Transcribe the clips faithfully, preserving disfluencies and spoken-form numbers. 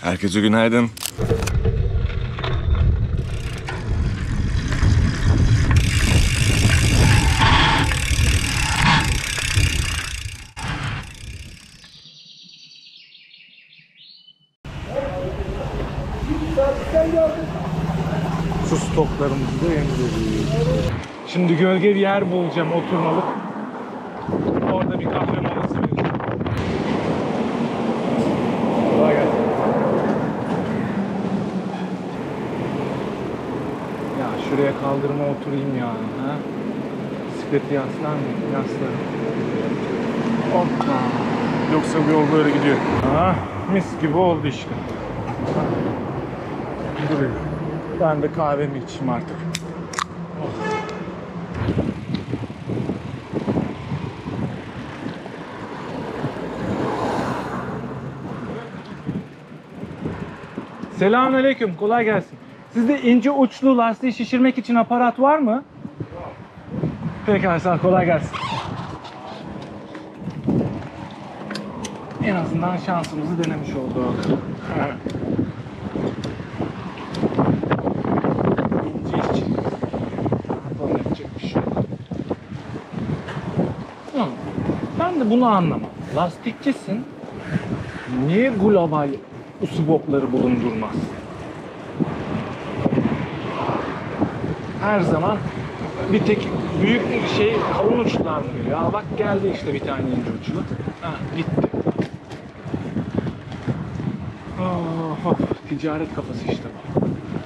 Herkese günaydın. Su stoklarımızı da yemleriz. Şimdi gölge bir yer bulacağım oturmalık. Orada bir kahve molası vereceğim. Kolay gelsin. Ya şuraya kaldırıma oturayım ya. Ha? Bisikleti yaslar mı? Yaslarım. Hoppa. Yoksa bu yol böyle gidiyor. Ha, mis gibi oldu işte. Duruyor. Ben de kahvemi içeyim artık. Oh. Selamünaleyküm, kolay gelsin. Sizde ince uçlu lastiği şişirmek için aparat var mı? Pekala, sağ ol, kolay gelsin. En azından şansımızı denemiş olduk. İnce işçi. Bakalım yapacak bir şey yok. Hı, ben de bunu anlamam. Lastikçisin. Niye global usubopları bulundurmaz? Her zaman bir tek büyük bir şey kalın uçlar mı geliyor? Aa, bak geldi işte bir tane ince uçlu. Ha, gitti. Oh, ticaret kafası işte bu.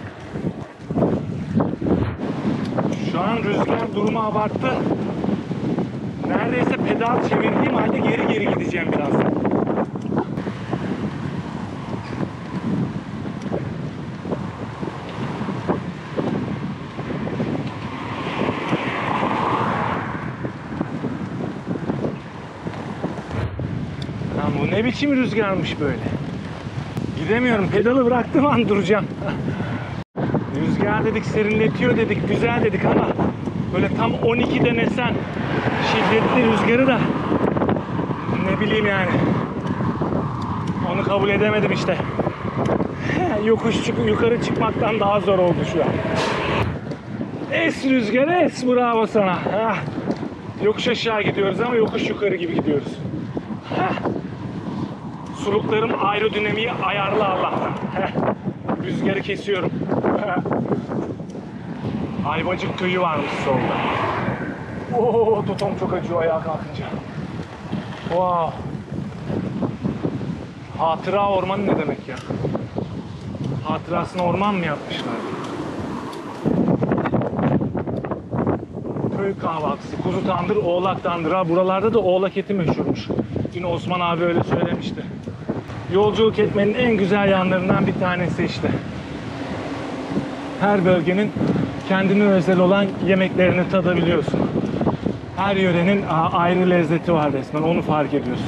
Şu an rüzgar durumu abarttı. Neredeyse pedal çevirdiğim halde geri geri gideceğim birazdan. Lan bu ne biçim rüzgarmış böyle? Gidemiyorum, pedalı bıraktığım an duracağım. Rüzgar dedik, serinletiyor dedik, güzel dedik ama böyle tam on iki denesen şiddetli rüzgarı da ne bileyim yani. Onu kabul edemedim işte. Yokuş çık yukarı çıkmaktan daha zor oldu şu an. Es rüzgar es, bravo sana. Yokuş aşağı gidiyoruz ama yokuş yukarı gibi gidiyoruz. Suluklarım aerodinamiği ayarlı Allah'tan. Rüzgarı kesiyorum. Ayvacık köyü varmış solda. Oo, totom çok acıyor ayağa kalkınca. Wow. Hatıra ormanı ne demek ya? Hatırasına orman mı yapmışlar? Köy kahvaltısı, kuzu tandır, oğlak tandır. Ha, buralarda da oğlak eti meşhurmuş. Dün Osman abi öyle söylemişti. Yolculuk etmenin en güzel yanlarından bir tanesi işte. Her bölgenin kendine özel olan yemeklerini tadabiliyorsun. Her yörenin ayrı lezzeti var resmen, onu fark ediyorsun.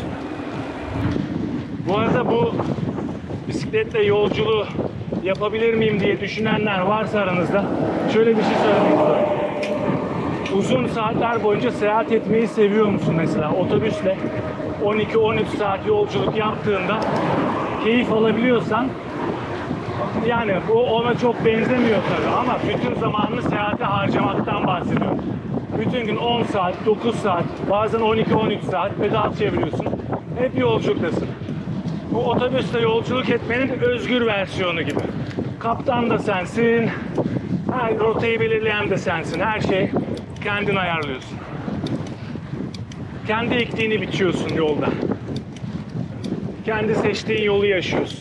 Bu arada bu bisikletle yolculuğu yapabilir miyim diye düşünenler varsa aranızda şöyle bir şey söylemek istiyorum. Uzun saatler boyunca seyahat etmeyi seviyor musun mesela? Otobüsle on iki on üç saat yolculuk yaptığında keyif alabiliyorsan, yani bu ona çok benzemiyor tabii ama bütün zamanını seyahate harcamaktan bahsediyorum. Bütün gün on saat, dokuz saat, bazen on iki on üç saat pedal çeviriyorsun. Hep yolculuktasın. Bu otobüsle yolculuk etmenin özgür versiyonu gibi. Kaptan da sensin, her rotayı belirleyen de sensin. Her şey kendin ayarlıyorsun. Kendi ektiğini biçiyorsun yolda. Kendi seçtiğin yolu yaşıyorsun.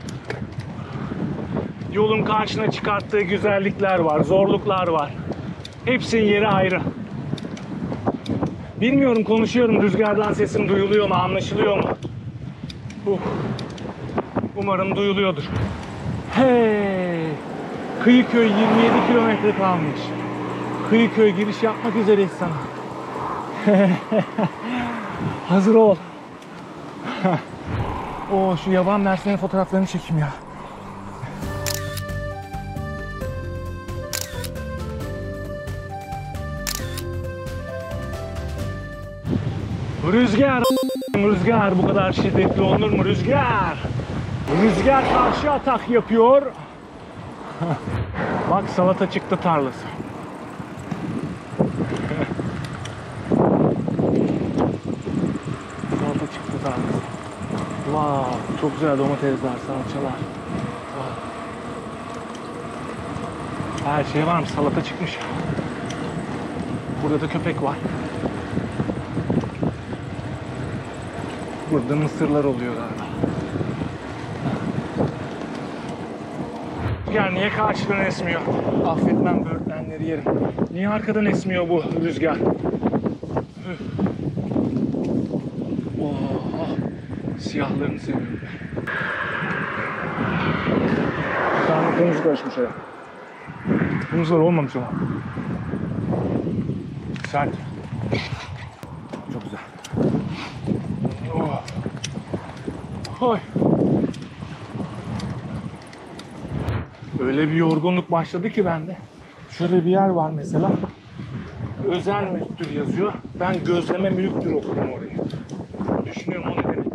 Yolun karşına çıkarttığı güzellikler var, zorluklar var. Hepsinin yeri ayrı. Bilmiyorum, konuşuyorum, rüzgardan sesim duyuluyor mu, anlaşılıyor mu? Uh. Umarım duyuluyordur. Hey! Kıyıköy yirmi yedi kilometre kalmış. Kıyıköy giriş yapmak üzereyiz sana. Hazır ol. Oo, şu yaban mersinin fotoğraflarını çekeyim ya. Rüzgar, rüzgar bu kadar şiddetli olur mu rüzgar? Rüzgar karşı atak yapıyor. Bak salata çıktı tarlası. Salata çıktı tarlası. Wow, çok güzel domatesler, salçalar. Wow. Her şey var mı? Salata çıkmış. Burada da köpek var. Burada mısırlar oluyor galiba. Rüzgar niye karşıdan esmiyor? Affetmem, böğürtlenleri yerim. Niye arkadan esmiyor bu rüzgar? Üf. Oh, siyahlarını seviyorum. Bir tane kırmızı karışmış ya. Kırmızılar olmamış ama. Sert. Çok güzel. Oh. Oy. Öyle bir yorgunluk başladı ki bende. Şöyle bir yer var mesela. Özel mülktür yazıyor. Ben gözleme mülktür okudum orayı. Düşünüyorum o ne demek.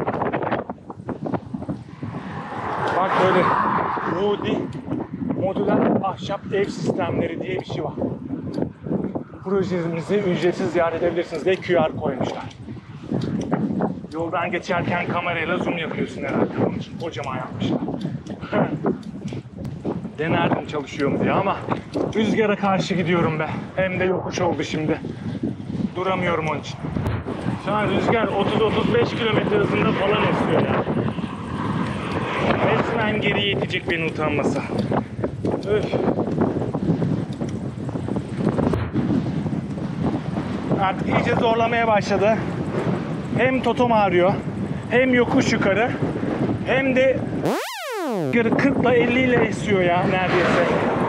Bak böyle Rudi modüler ahşap ev sistemleri diye bir şey var. Projemizi ücretsiz ziyaret edebilirsiniz diye Q R koymuşlar. Yoldan geçerken kamerayla zoom yapıyorsun herhalde. Onun için kocaman yapmışlar. Denerdim çalışıyor mu diye ama rüzgara karşı gidiyorum be. Hem de yokuş oldu şimdi. Duramıyorum onun için. Şu an rüzgar otuz otuz beş kilometre hızında falan esiyor yani. Resmen geriye itecek beni utanmasa. Öf. Artık iyice zorlamaya başladı. Hem totom ağrıyor, hem yokuş yukarı, hem de kırk ile elli ile esiyor ya neredeyse.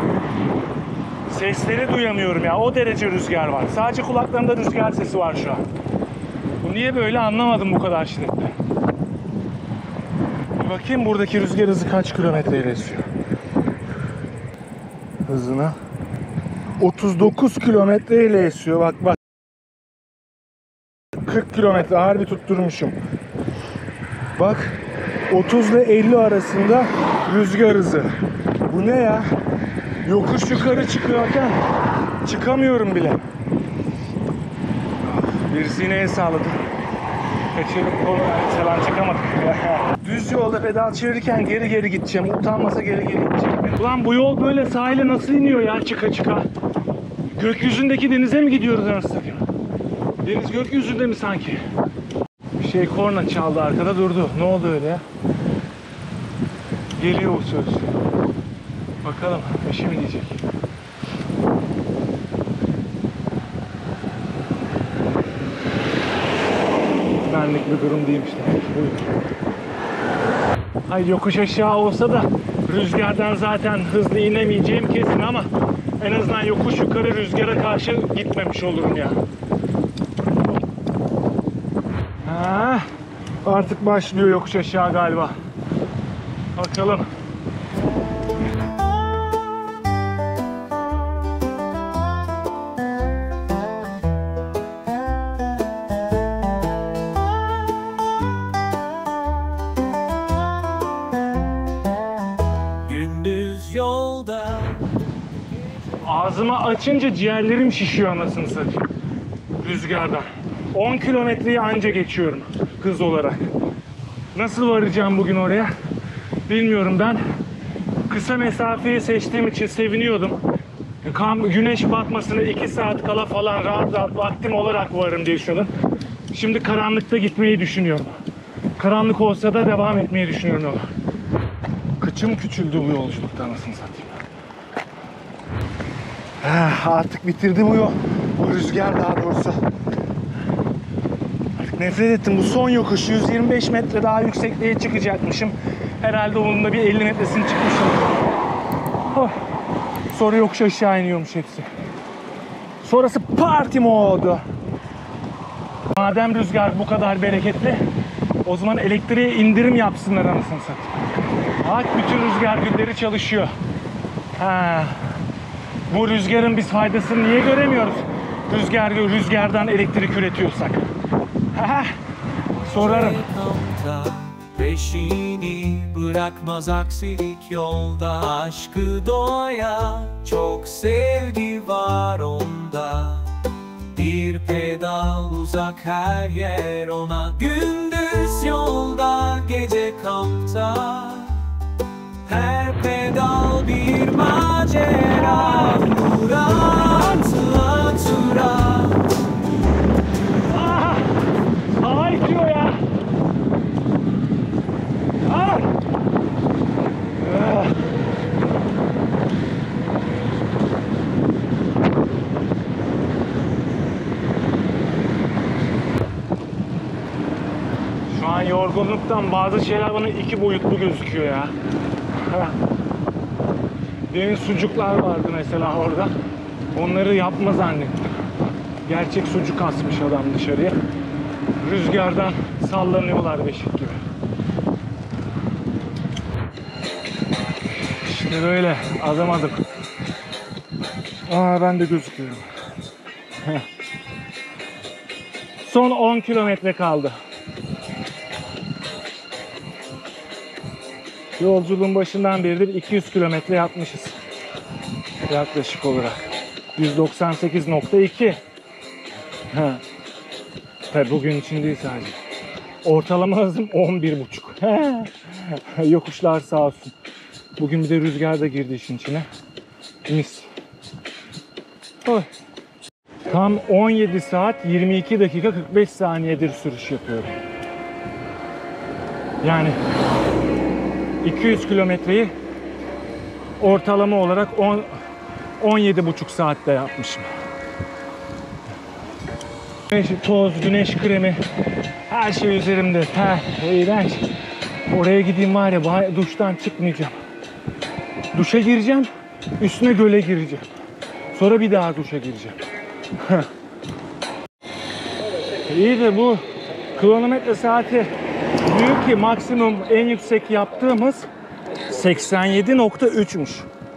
Sesleri duyamıyorum ya, o derece rüzgar var. Sadece kulaklarımda rüzgar sesi var şu an. Bu niye böyle anlamadım bu kadar şiddetli. Bir bakayım buradaki rüzgar hızı kaç kilometre ile esiyor. Hızına. otuz dokuz kilometre ile esiyor, bak bak. kırk kilometre harbi tutturmuşum. Bak otuz ile elli arasında rüzgar hızı. Bu ne ya? Yokuş yukarı çıkıyorken çıkamıyorum bile. Birisi yine el sağladı. Kaçırıp kolu falan çıkamadık. Düz yolda pedal çevirirken geri geri gideceğim. Utanmasa geri geri gideceğim. Ulan bu yol böyle sahile nasıl iniyor ya çıka çıka? Gökyüzündeki denize mi gidiyoruz anasını satayım? Deniz gökyüzünde mi sanki? Bir şey korna çaldı arkada durdu. Ne oldu öyle ya? Geliyor o söz. Bakalım bir şey mi diyecek? Benlik bir durum değilmiş demek. Buyur. Hayır yokuş aşağı olsa da rüzgardan zaten hızlı inemeyeceğim kesin ama en azından yokuş yukarı rüzgara karşı gitmemiş olurum ya. Ha, artık başlıyor yokuş aşağı galiba. Bakalım. Gündüz yolda. Ağzımı açınca ciğerlerim şişiyor anasını satayım. Rüzgardan. on kilometreyi anca geçiyorum hız olarak. Nasıl varacağım bugün oraya? Bilmiyorum ben. Kısa mesafeyi seçtiğim için seviniyordum. Kam güneş batmasına iki saat kala falan rahat rahat vaktim olarak varım diye düşünüyordum. Şimdi karanlıkta gitmeyi düşünüyorum. Karanlık olsa da devam etmeyi düşünüyorum yola. Kıçım küçüldü bu yolculukta anasını satayım. Ah, artık bitirdi bu yol. Bu rüzgar daha doğrusu. Artık nefret ettim. Bu son yokuş yüz yirmi beş metre daha yüksekliğe çıkacakmışım. Herhalde onun da bir elli metresini çıkmışım. Oh. Sonra yokuş aşağı iniyormuş hepsi. Sonrası parti modu. Madem rüzgar bu kadar bereketli, o zaman elektriğe indirim yapsınlar anasını satayım. Bak bütün rüzgar gülleri çalışıyor. Ha. Bu rüzgarın biz faydasını niye göremiyoruz? Rüzgar, rüzgardan elektrik üretiyorsak. Ha. Sorarım. Peşini bırakmaz aksilik yolda. Aşkı doğaya, çok sevgi var onda. Bir pedal uzak, her yer ona. Gündüz yolda, gece kampta. Her pedal bir macera. Murat'la tura. Ah! Hava itiyor ya. Ah! Ah! Şu an yorgunluktan bazı şeyler bana iki boyutlu gözüküyor ya. Demin sucuklar vardı mesela orada. Onları yapma zannettim. Gerçek sucuk asmış adam dışarıya. Rüzgardan sallanıyorlar beşik gibi. İşte böyle adım adım. Aa, ben de gözüküyorum. Son on kilometre kaldı. Yolculuğun başından beridir iki yüz kilometre yapmışız. Yaklaşık olarak. yüz doksan sekiz nokta iki. Tabii bugün için değil sadece. Ortalama hızım on bir buçuk. Yokuşlar sağ olsun. Bugün bir de rüzgar da girdi işin içine. Mis. Oy. Tam on yedi saat yirmi iki dakika kırk beş saniyedir sürüş yapıyorum. Yani iki yüz kilometreyi ortalama olarak on yedi buçuk saatte yapmışım. Güneş, toz, güneş kremi, her şey üzerimde. Ter, iğrenç. Oraya gideyim var ya, duştan çıkmayacağım. Duşa gireceğim, üstüne göle gireceğim. Sonra bir daha duşa gireceğim. İyi de bu kilometre saati diyor ki maksimum en yüksek yaptığımız seksen yedi nokta üç'müş.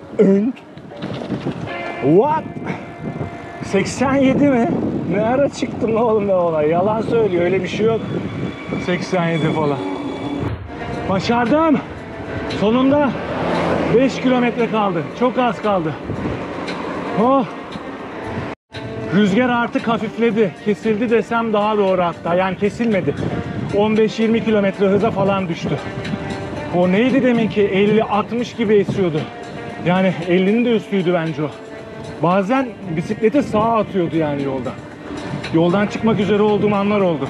What? seksen yedi mi? Ne ara çıktım oğlum ben ona? Yalan söylüyor, öyle bir şey yok. seksen yedi falan. Başardım. Sonunda beş kilometre kaldı. Çok az kaldı. Oh. Rüzgar artık hafifledi. Kesildi desem daha doğru hatta. Yani kesilmedi. on beş yirmi kilometre hıza falan düştü. O neydi deminki? elli altmış gibi esiyordu. Yani ellinin de üstüydü bence o. Bazen bisikleti sağa atıyordu yani yoldan. Yoldan çıkmak üzere olduğum anlar oldu.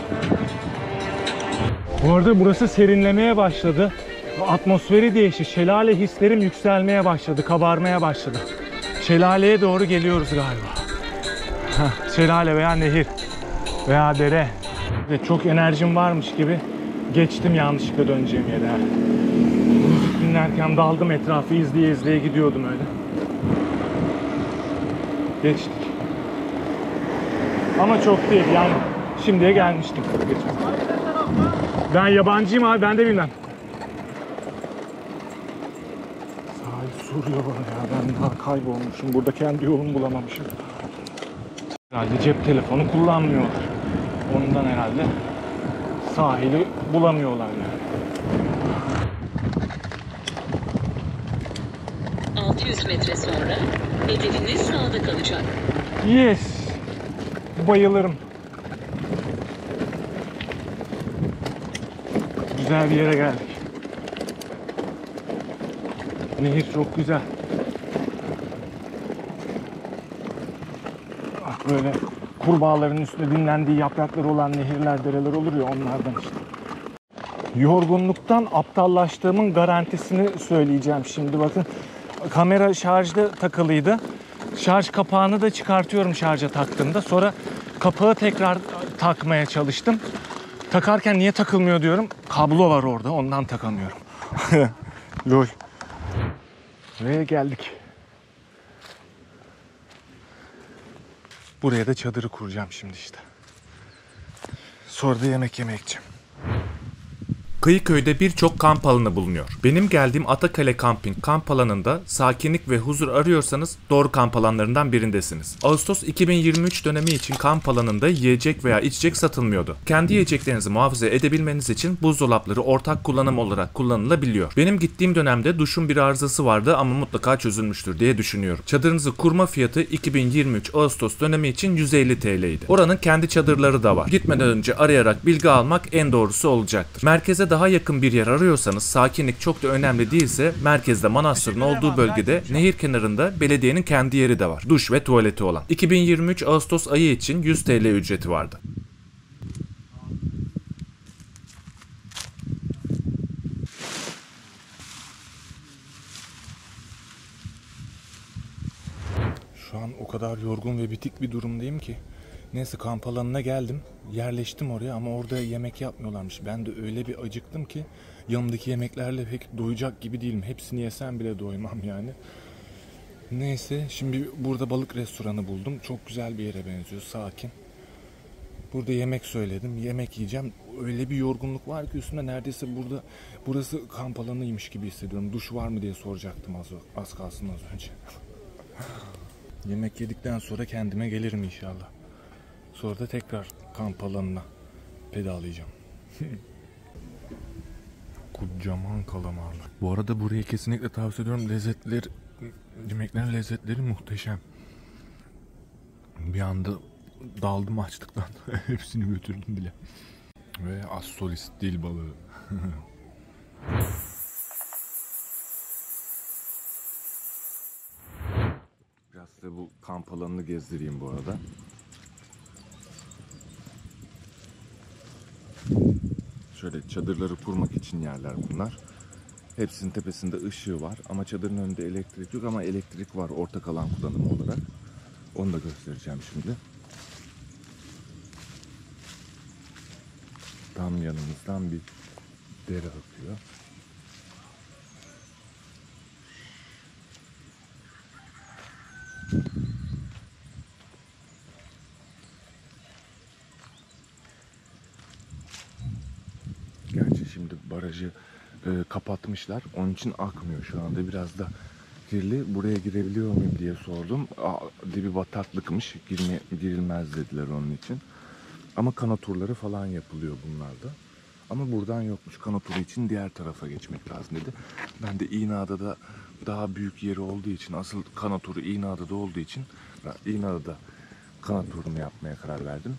Bu arada burası serinlemeye başladı. Atmosferi değişti. Şelale hislerim yükselmeye başladı. Kabarmaya başladı. Şelaleye doğru geliyoruz galiba. Heh, şelale veya nehir veya dere. Ve çok enerjim varmış gibi geçtim yanlışlıkla döneceğim yere. Müzik dinlerken daldım, etrafı izleye izleye gidiyordum öyle. Geçtik. Ama çok değil yani, şimdiye gelmiştim. Ben yabancıyım abi, ben de bilmem. Sahil soruyor bana ya, ben daha kaybolmuşum. Burada kendi yolumu bulamamışım. Herhalde cep telefonu kullanmıyorlar. Ondan herhalde sahili bulamıyorlar yani. altı yüz metre sonra hedefiniz sağda kalacak. Yes. Bayılırım. Güzel bir yere geldik. Nehir çok güzel. Ah, böyle kurbağaların üstünde dinlendiği yaprakları olan nehirler, dereler olur ya, onlardan işte. Yorgunluktan aptallaştığımın garantisini söyleyeceğim şimdi. Bakın, kamera şarjda takılıydı. Şarj kapağını da çıkartıyorum şarja taktığımda. Sonra kapağı tekrar takmaya çalıştım. Takarken niye takılmıyor diyorum. Kablo var orada, ondan takamıyorum. Lol. Ve geldik. Buraya da çadırı kuracağım şimdi işte. Sonra da yemek yemeye gideceğim. Kıyıköy'de birçok kamp alanı bulunuyor. Benim geldiğim Atakale Camping kamp alanında sakinlik ve huzur arıyorsanız doğru kamp alanlarından birindesiniz. Ağustos iki bin yirmi üç dönemi için kamp alanında yiyecek veya içecek satılmıyordu. Kendi yiyeceklerinizi muhafaza edebilmeniz için buzdolapları ortak kullanım olarak kullanılabiliyor. Benim gittiğim dönemde duşun bir arızası vardı ama mutlaka çözülmüştür diye düşünüyorum. Çadırınızı kurma fiyatı iki bin yirmi üç Ağustos dönemi için yüz elli T L'ydi. Oranın kendi çadırları da var. Gitmeden önce arayarak bilgi almak en doğrusu olacaktır. Merkeze daha yakın bir yer arıyorsanız, sakinlik çok da önemli değilse, merkezde manastırın olduğu bölgede nehir kenarında belediyenin kendi yeri de var. Duş ve tuvaleti olan. iki bin yirmi üç Ağustos ayı için yüz T L ücreti vardı. Şu an o kadar yorgun ve bitik bir durumdayım ki. Neyse, kamp alanına geldim. Yerleştim oraya ama orada yemek yapmıyorlarmış. Ben de öyle bir acıktım ki yanımdaki yemeklerle pek doyacak gibi değilim. Hepsini yesem bile doymam yani. Neyse, şimdi burada balık restoranı buldum. Çok güzel bir yere benziyor, sakin. Burada yemek söyledim. Yemek yiyeceğim. Öyle bir yorgunluk var ki üstümde, neredeyse burada burası kamp alanıymış gibi hissediyorum. Duş var mı diye soracaktım az, az kalsın az önce. Yemek yedikten sonra kendime gelirim inşallah. Sonra da tekrar kamp alanına pedalayacağım. Kocaman kalamarlar. Bu arada burayı kesinlikle tavsiye ediyorum. Lezzetler, yemeklerin lezzetleri muhteşem. Bir anda daldım açlıktan. Hepsini götürdüm bile. Ve Assolis dil balığı. Biraz size bu kamp alanını gezdireyim bu arada. Şöyle çadırları kurmak için yerler bunlar. Hepsinin tepesinde ışığı var ama çadırın önünde elektrik yok, ama elektrik var ortak alan kullanımı olarak. Onu da göstereceğim şimdi. Tam yanımızdan bir dere akıyor. Gerçi şimdi barajı e, kapatmışlar. Onun için akmıyor şu anda. Biraz da kirli. Buraya girebiliyor muyum diye sordum. Aa, dibi bataklıkmış. Girme, girilmez dediler onun için. Ama kano turları falan yapılıyor bunlarda. Ama buradan yokmuş. Kano turu için diğer tarafa geçmek lazım dedi. Ben de İğneada'da daha büyük yeri olduğu için, asıl kano turu İğneada'da olduğu için ben İğneada'da kano turunu yapmaya karar verdim.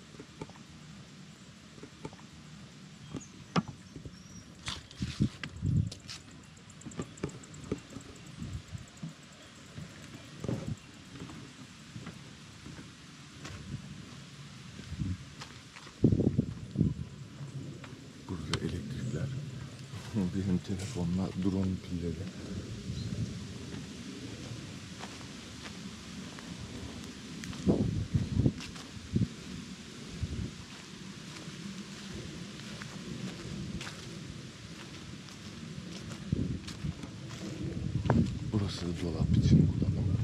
Benim telefonla drone pilleri. Burası dolap için kullanılıyor.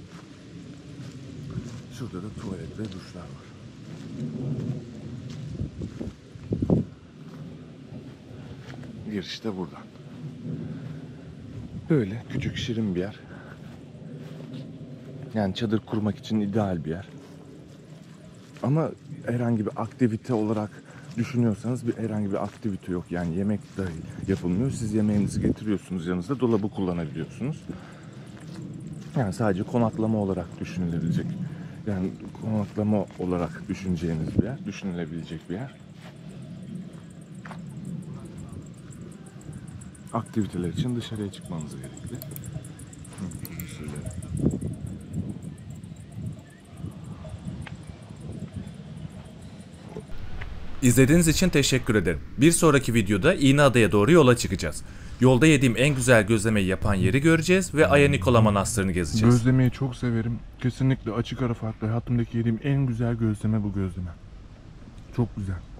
Şurada da tuvalet ve duşlar var. Giriş de buradan. Böyle küçük şirin bir yer. Yani çadır kurmak için ideal bir yer. Ama herhangi bir aktivite olarak düşünüyorsanız bir herhangi bir aktivite yok. Yani yemek dahi yapılmıyor. Siz yemeğinizi getiriyorsunuz yanınızda, dolabı kullanabiliyorsunuz. Yani sadece konaklama olarak düşünülebilecek. Yani konaklama olarak düşüneceğiniz bir yer, düşünülebilecek bir yer. Aktiviteler için dışarıya çıkmanız gerekli. İzlediğiniz için teşekkür ederim. Bir sonraki videoda İğneada'ya doğru yola çıkacağız. Yolda yediğim en güzel gözlemeyi yapan yeri göreceğiz ve Aya Nikola Manastırı'nı gezeceğiz. Gözlemeyi çok severim. Kesinlikle açık ara farklı hayatımdaki yediğim en güzel gözleme bu gözleme. Çok güzel.